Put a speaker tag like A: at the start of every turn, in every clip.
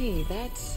A: Hey, that's...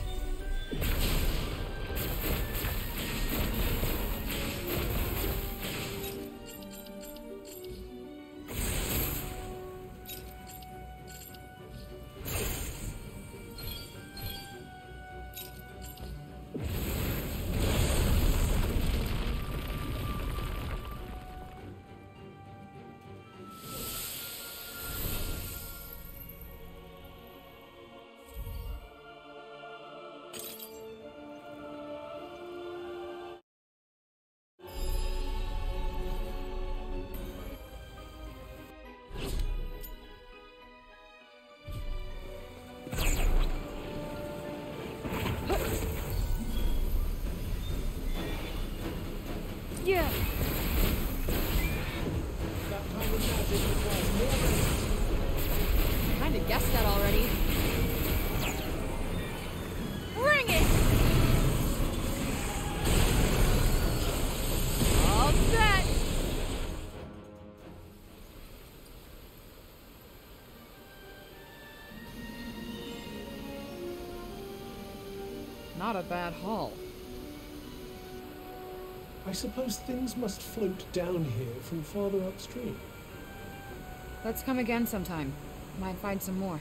A: Yeah. Kinda guessed that already. Bring it! All set! Not a bad haul.
B: I suppose things must float down here from farther upstream.
A: Let's come again sometime. Might find some more.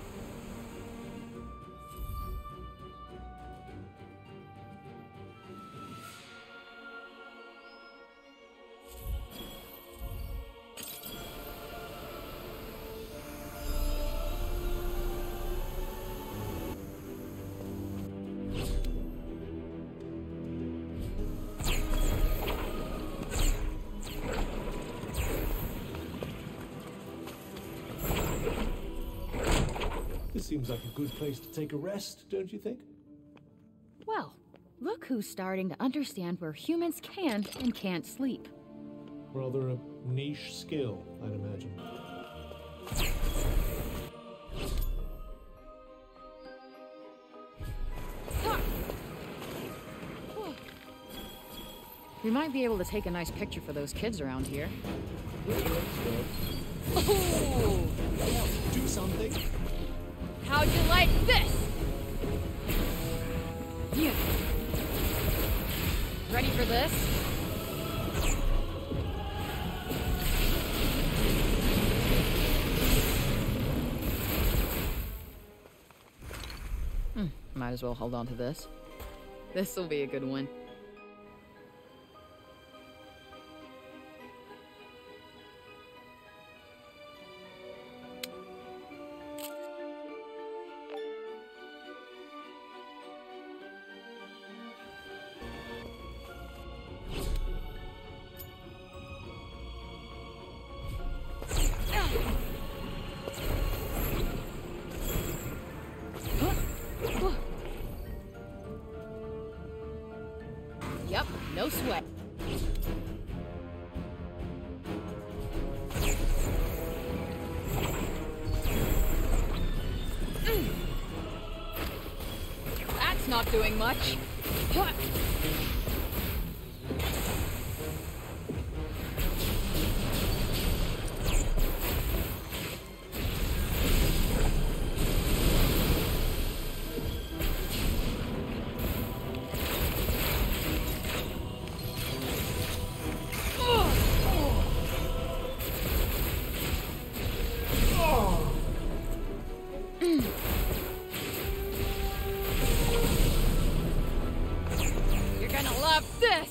B: This seems like a good place to take a rest, don't you think?
A: Well, look who's starting to understand where humans can and can't sleep.
B: Rather a niche skill, I'd imagine.
A: We might be able to take a nice picture for those kids around here.
B: Oh! Do something!
A: How'd you like this? Yeah. Ready for this? Might as well hold on to this. This'll be a good one. Yep, no sweat. That's not doing much. You're gonna love this!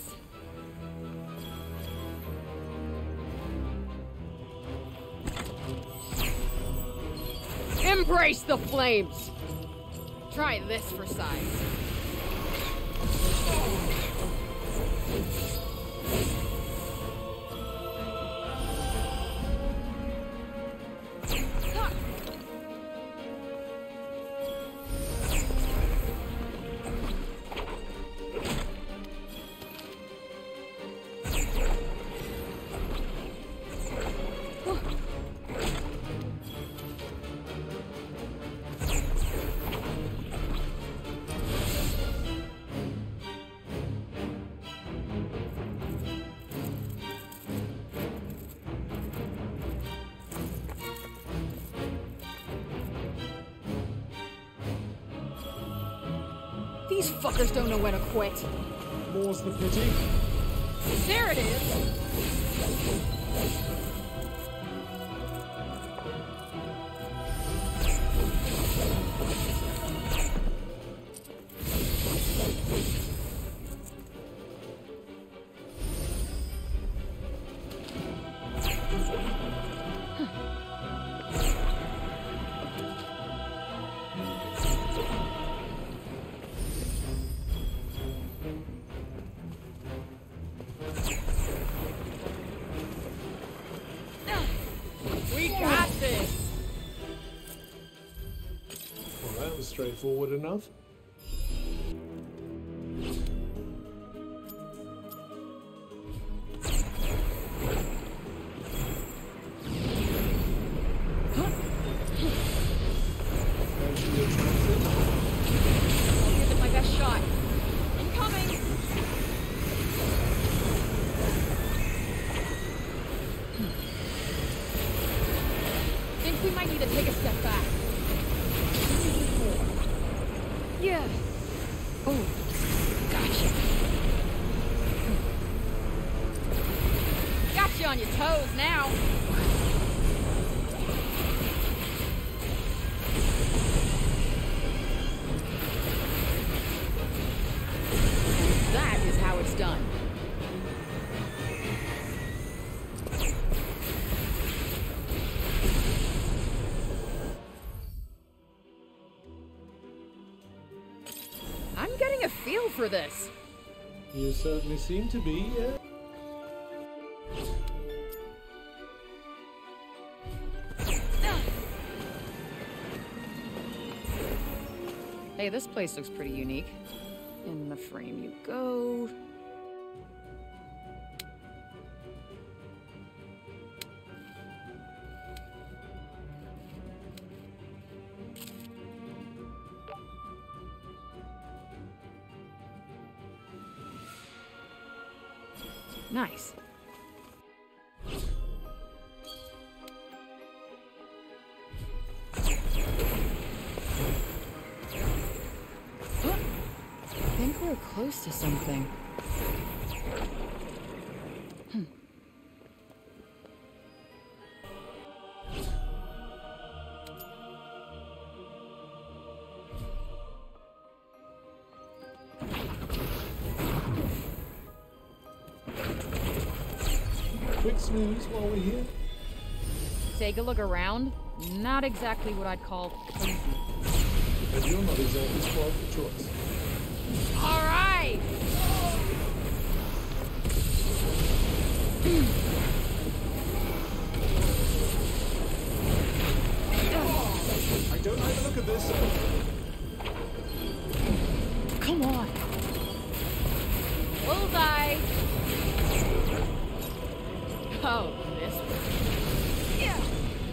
A: Embrace the flames! Try this for size.
C: These fuckers don't know when to quit.
B: More's the pity.
C: There it is! We got this!
B: Well, that was straightforward enough.
C: I'll give it my best shot. Incoming! Think we might need to take a step back. Yeah. Oh, gotcha. Got you on your toes now. That is how it's done. I'm getting a feel for this.
B: You certainly seem to be, yeah.
C: Hey, this place looks pretty unique. In the frame you go. Nice. I think we're close to something.
B: Quick snooze while we're here.
C: Take a look around. Not exactly what I'd call cozy.
B: But you're not exactly spoiled for choice.
C: All right.
B: I don't like the look of this.
C: Come on. Bullseye. Oh, this one. Yeah.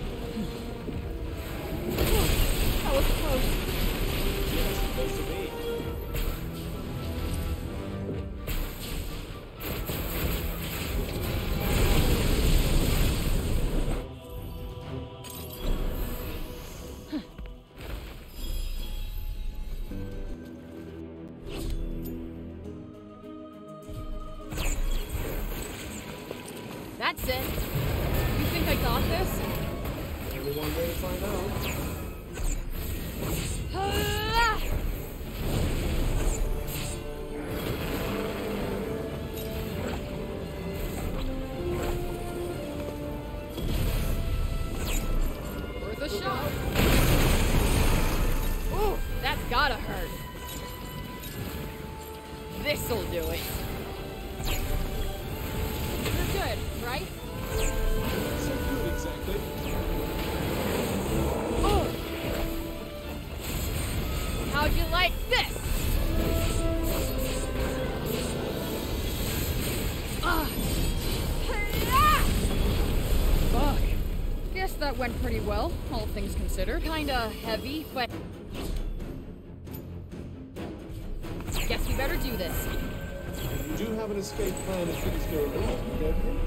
C: That was close.
B: That's supposed to be.
C: That's it. You think I got this?
B: Only one way to find out.
C: Ah! Worth a shot. Ooh, that's gotta hurt. This'll do it. You're good, right?
B: So good, exactly.
C: Oh! How'd you like this? Ah! Fuck. Guess that went pretty well, all things considered. Kinda heavy, but... Guess we better do this.
B: You do have an escape plan if things go wrong, don't you?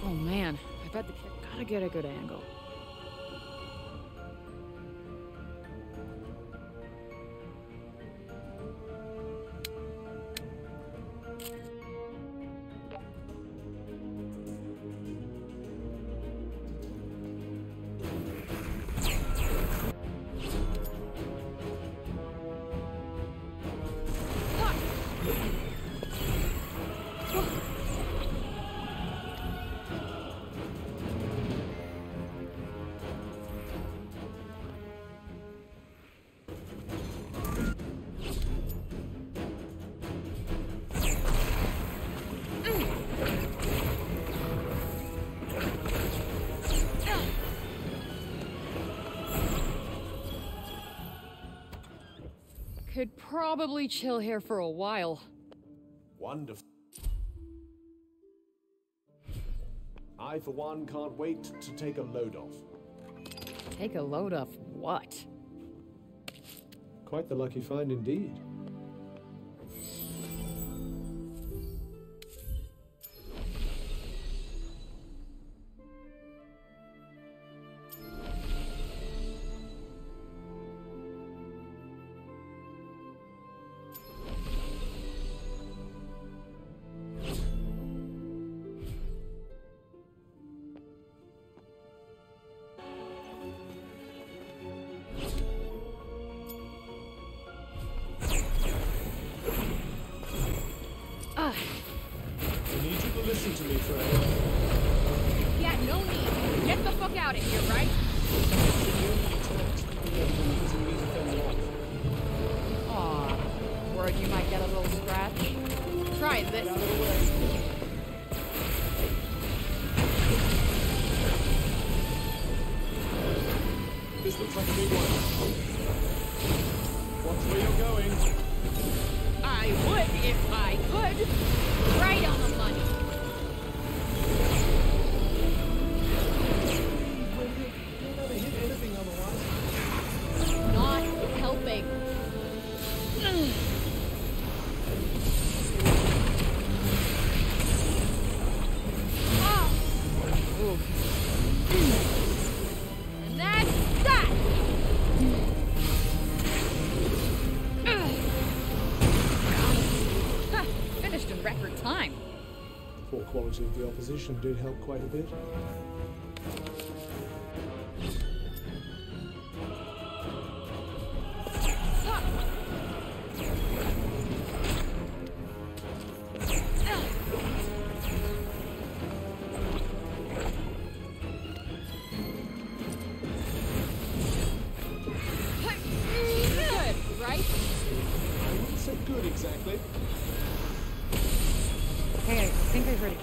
C: Oh man, I bet the kid gotta get a good angle. Could probably chill here for a while.
B: Wonderful. I, for one, can't wait to take a load off.
C: Take a load of what?
B: Quite the lucky find indeed. I need you to listen to me, Freya.
C: Yeah, no need. Get the fuck out of here, right? Aw, worried you might get a little scratch? Try this.
B: This looks like a big one. Watch where you're going.
C: I would if I could. Right on the money.
B: You'll never hit anything otherwise.
C: Not helping. Ah. Ooh. And that's that. Finished in record time.
B: Poor quality of the opposition did help quite a bit.
C: Good, right?
B: I wouldn't say good exactly.
C: Hey, I think I heard a cat.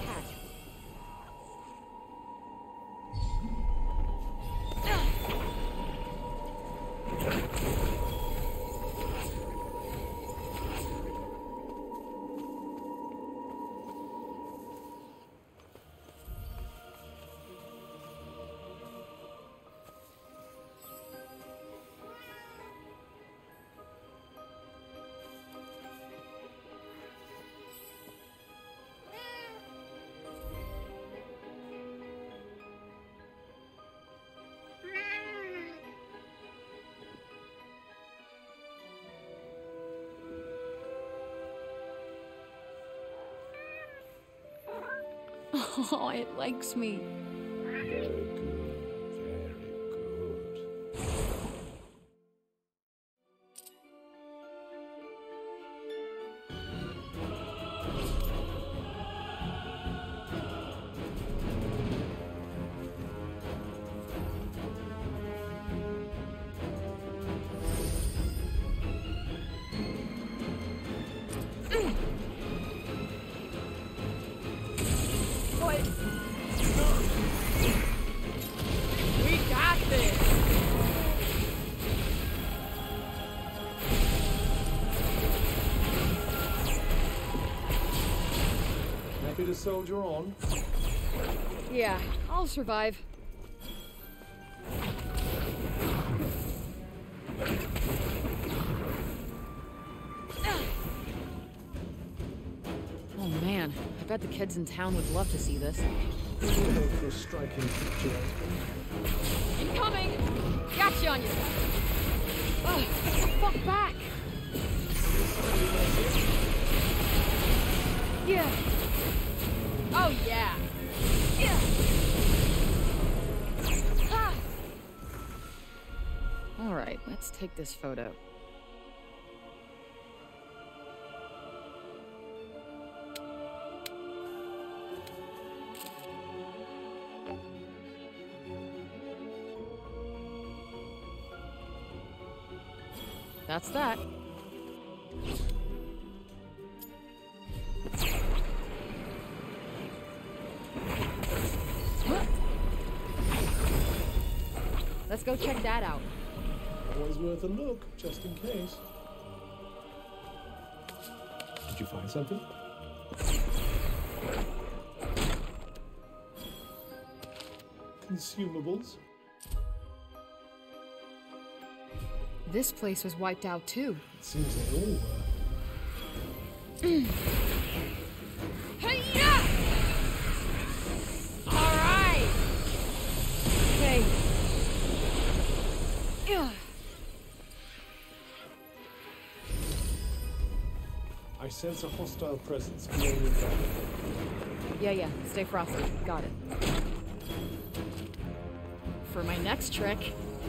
C: Oh, it likes me.
B: Very good. Very good.
C: We got this.
B: Happy to soldier on?
C: Yeah, I'll survive. Oh man, I bet the kids in town would love to see this.
B: Really hope for a striking picture.
C: Incoming! Gotcha on you! Ugh, get the fuck back! Yeah! Oh yeah! Yeah! Ah! Alright, let's take this photo. That's that. Let's go check that out.
B: Always worth a look, just in case. Did you find something? Consumables?
C: This place was wiped out too.
B: It seems they all were.
C: Hey-ya! All right. Okay. Yeah.
B: I sense a hostile presence below your back.
C: Yeah. Stay frosty. Got it. For my next trick.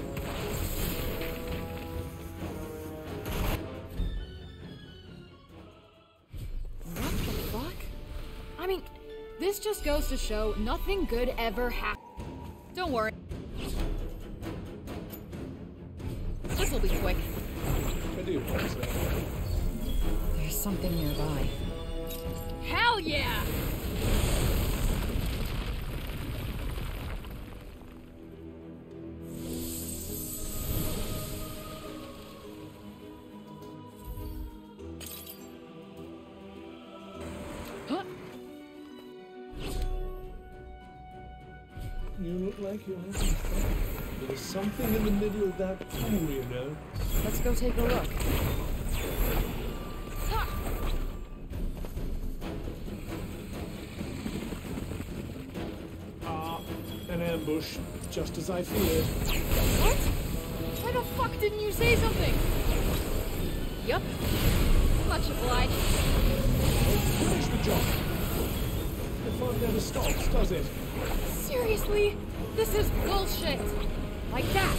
C: What the fuck? I mean, this just goes to show nothing good ever happens. Don't worry. This'll be quick.
B: I do hope so.
C: There's something nearby. Hell yeah! Huh?
B: You look like you're having fun. There's something in the middle of that pool, you know.
C: Let's go take a look.
B: An ambush, just as I feared.
C: What? Why the fuck didn't you say something? Yup. Much obliged.
B: Finish the job. The fun never stops, does it?
C: Seriously? This is bullshit. Like that.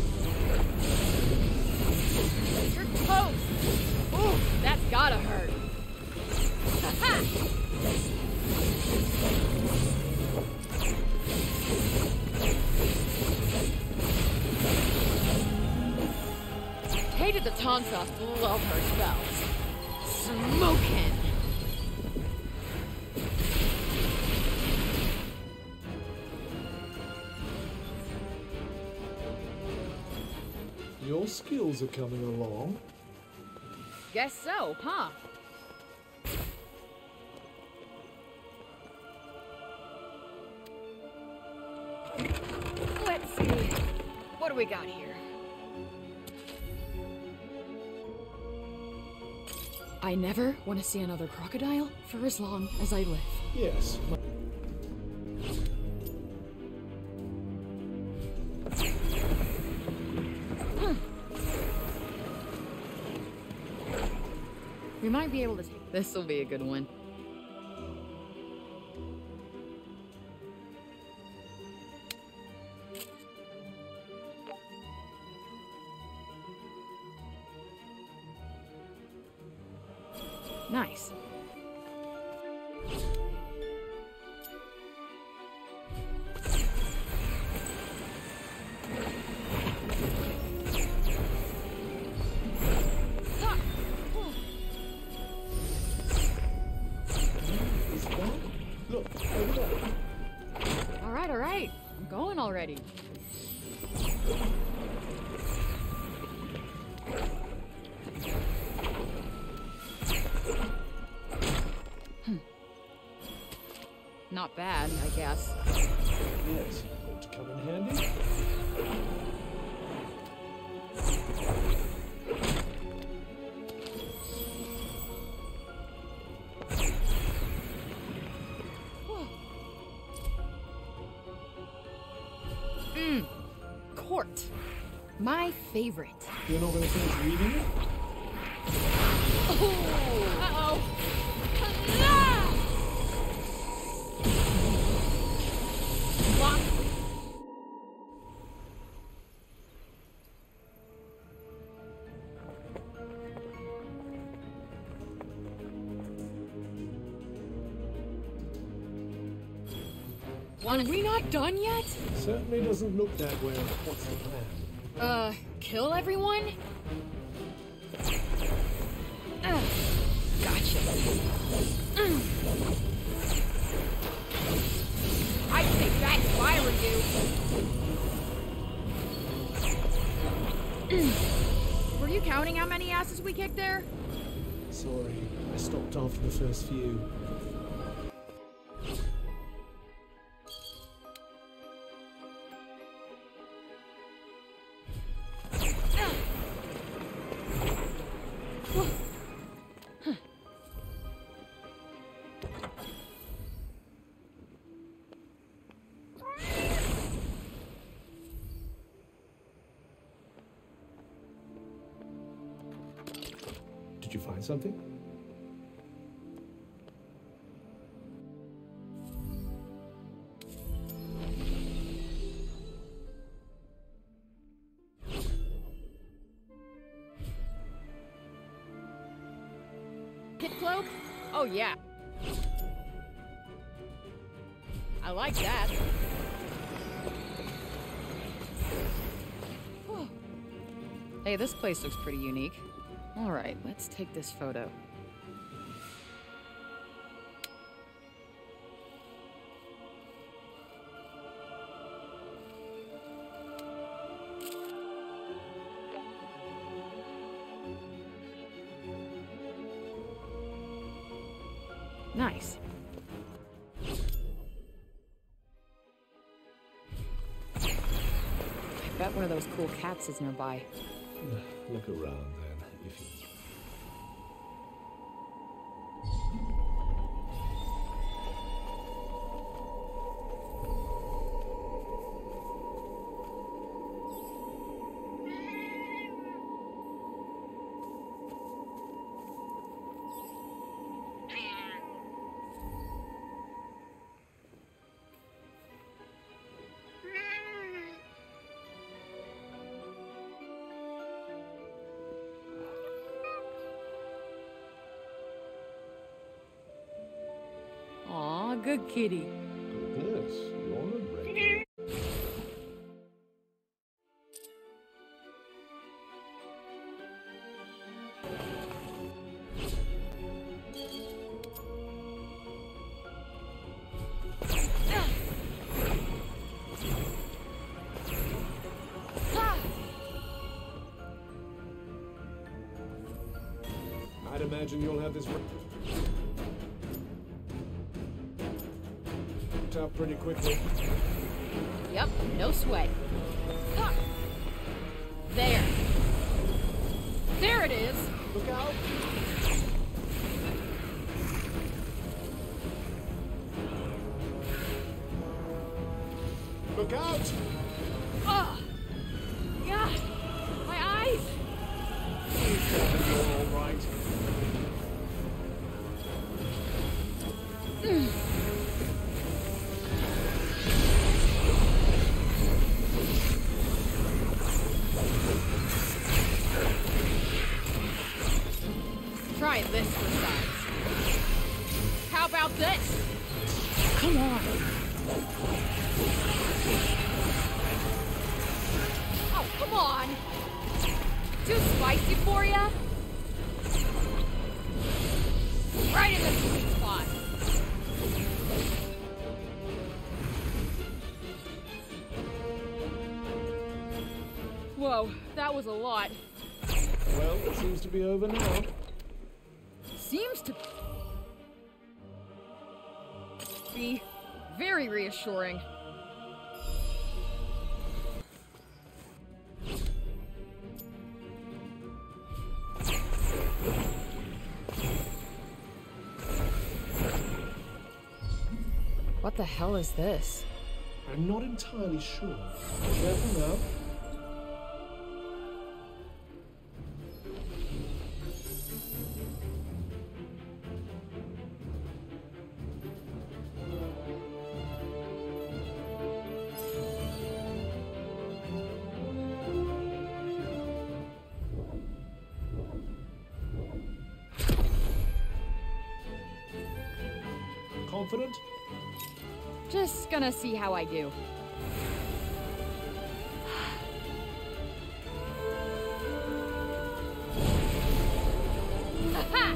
C: You're toast. Ooh, that's gotta hurt. Ha-ha! Hated the Tantra, love her spells. Smokin'!
B: Your skills are coming along.
C: Guess so, huh? Let's see. What do we got here? I never want to see another crocodile for as long as I live.
B: Yes.
C: We might be able to take... This will be a good one. Nice.
B: Look, over there.
C: All right. I'm going already. Not bad, I guess.
B: Yes, going to come in handy.
C: Court. My favorite.
B: You're not gonna finish reading it?
C: Uh-oh. Lock. Are we not done yet?
B: Certainly doesn't look that way. What's the plan?
C: Kill everyone?
A: Gotcha.
C: I'd say that if I were you. Were you counting how many asses we kicked there?
B: Sorry, I stopped after the first few. Did you find something?
C: Kid cloak? Oh yeah. I like that.
A: Hey, this place looks pretty unique. All right, let's take this photo. Nice. I bet one of those cool cats is nearby.
B: Look around then, if you...
A: Aw, good kitty.
B: Goodness, you're a regular. I'd imagine you'll have this up pretty quickly.
C: Yep, no sweat. Ha! There. There it is.
B: Look out! Look out!
C: Ah! God! My eyes!
B: You're all right.
C: Try this for size. How about this?
A: Come on.
C: Oh, come on! Too spicy for ya? Right in the sweet spot. Whoa, that was a lot.
B: Well, it seems to be over now.
C: Seems to be very reassuring.
A: What the hell is this?
B: I'm not entirely sure. Careful now. Confident?
C: Just gonna see how I do. Ha!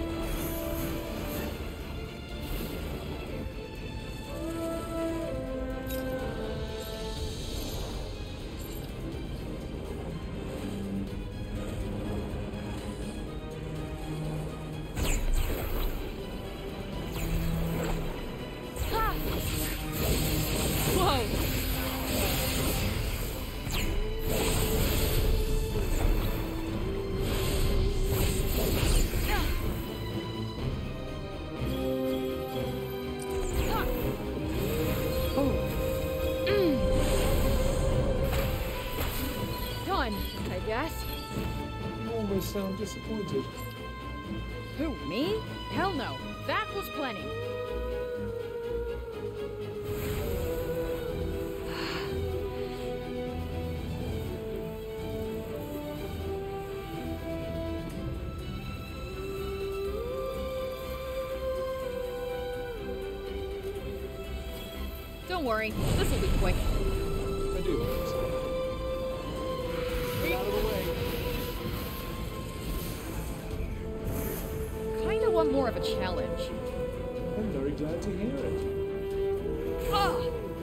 C: I guess.
B: You almost sound disappointed.
C: Who, me? Hell no. That was plenty. Don't worry, this will be quick.
B: I do hope so. Get out of the way.
C: Kinda want more of a challenge.
B: I'm very glad to hear it.
C: Ah!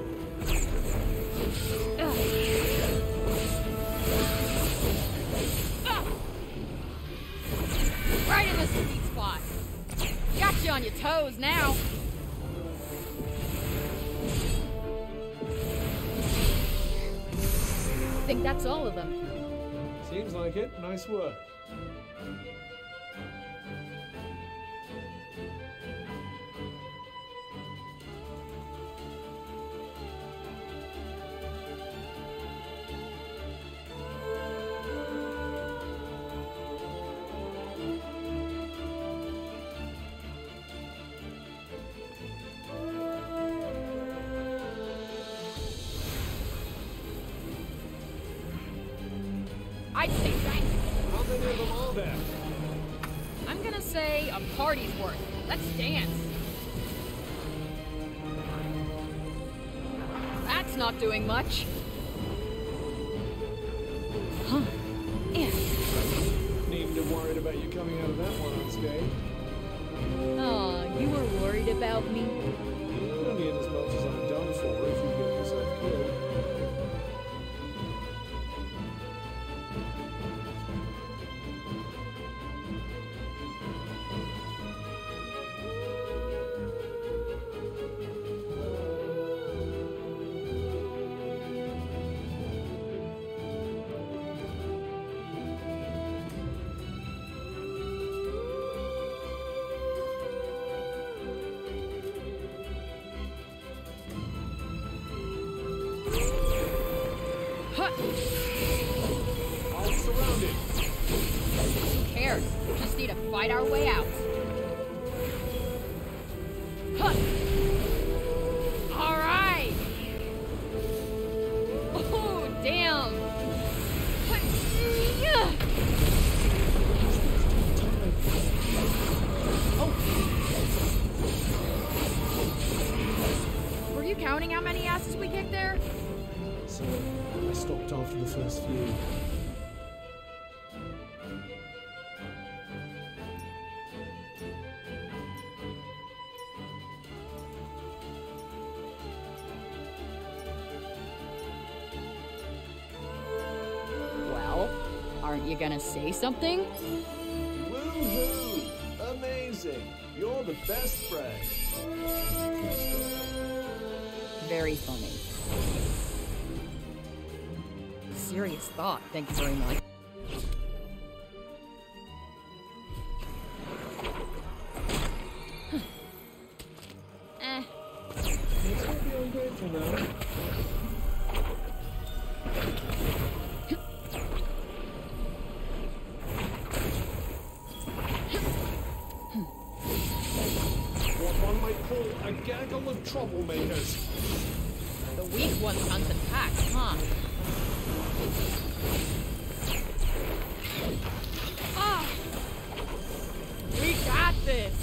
C: Right in the sweet spot. Got you on your toes now. I think that's all of them.
B: Seems like it. Nice work.
C: I'd say thanks.
B: How many of them are there?
C: I'm gonna say a party's worth. Let's dance. That's not doing much.
A: Huh. Yeah.
B: Needn't have worried about you coming out of that one unscathed.
A: Aw, you were worried about me?
B: Only in as much as I'm done for if you get yourself killed. All surrounded.
C: Who cares? We just need to fight our way out. Huh. All right. Oh, damn. Oh. Were you counting how many asses we kicked there?
B: So, I stopped after the first few.
C: Well, aren't you gonna say something?
B: Woohoo! Amazing! You're the best friend.
C: Very funny. Serious thought, thank you very much.
B: Let's not be ungrateful now. troublemakers.
C: The weak ones hunt and pack, huh? Ah! We got this!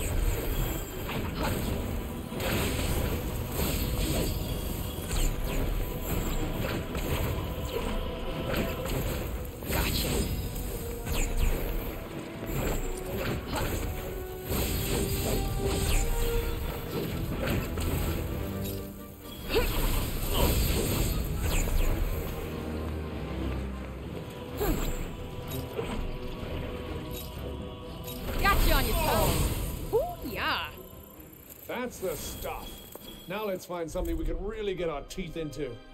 A: Gotcha.
C: Got you on your toes! Ooh, yeah!
B: That's the stuff. Now let's find something we can really get our teeth into.